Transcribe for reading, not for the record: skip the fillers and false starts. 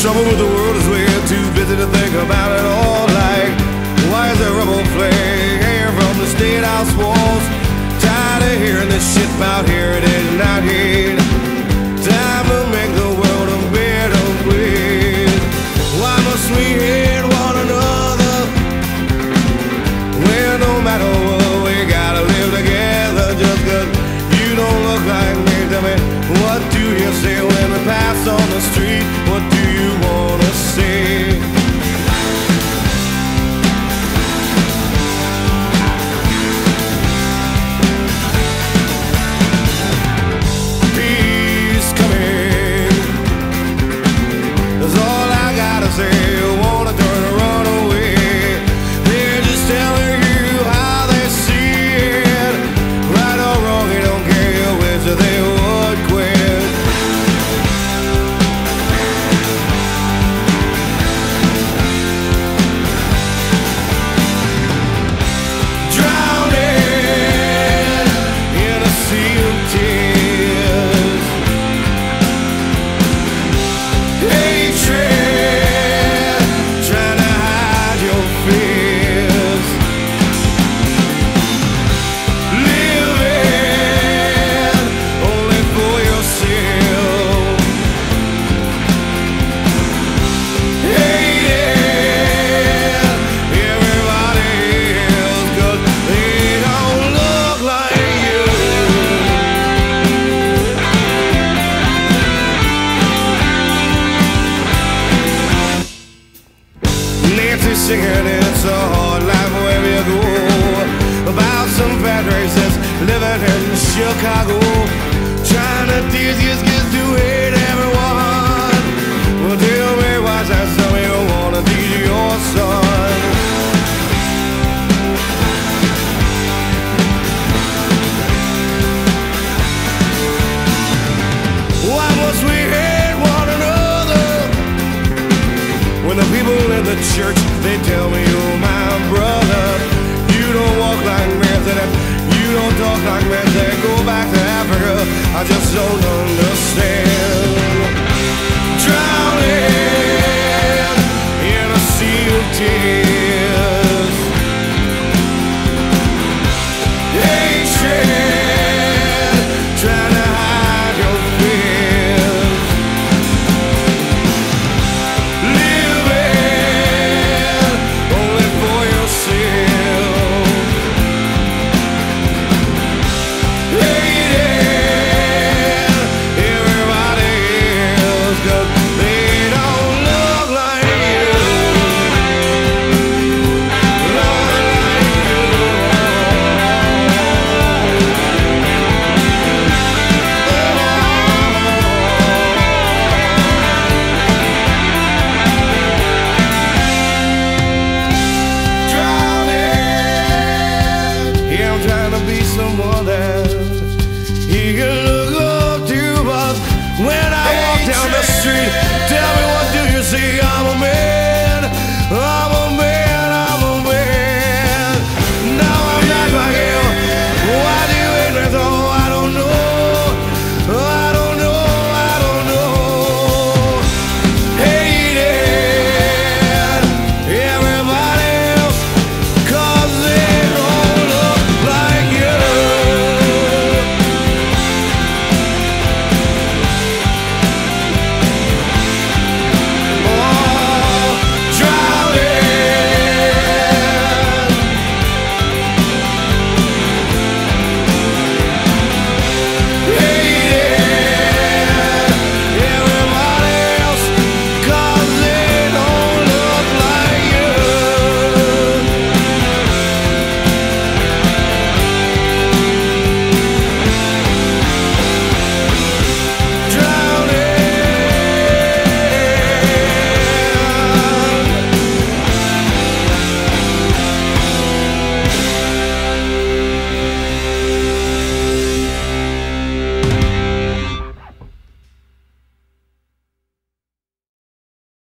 Trouble with the world is way too busy to think about it all. Like, why is there rubble flake here from the state house walls? Tired of hearing this shit about here, it is not here. Time to make the world a better place. Why must we hate one another? Well, no matter what, we gotta live together. Just 'cause you don't look like me, tell me, what do you say when we pass on the street? What do you wanna say? Peace coming, that's all I gotta say. Wanna turn or run away? They're just telling you how they see it. Right or wrong, they don't care which they would quit. Drowning in a sea of tears. Hatred, trying to hide your fears. Living only for yourself. Hating everybody else 'cause they don't look like you. Nancy singing It's a Hard Life wherever you go, about some fat racists living in Chicago, trying to teach these kids to hate everyone. Well, tell me why's that something you wanna teach your son? Why must we hate one another? When the people in the church, they tell me you're my brother. You don't walk like me, you don't talk like me. They go back to Africa, I just don't understand.